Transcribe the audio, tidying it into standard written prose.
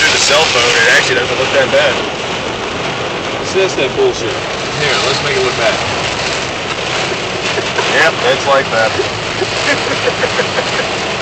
through the cell phone, it actually doesn't look that bad. See, that's that bullshit. Here, let's make it look bad. Yep, it's like that.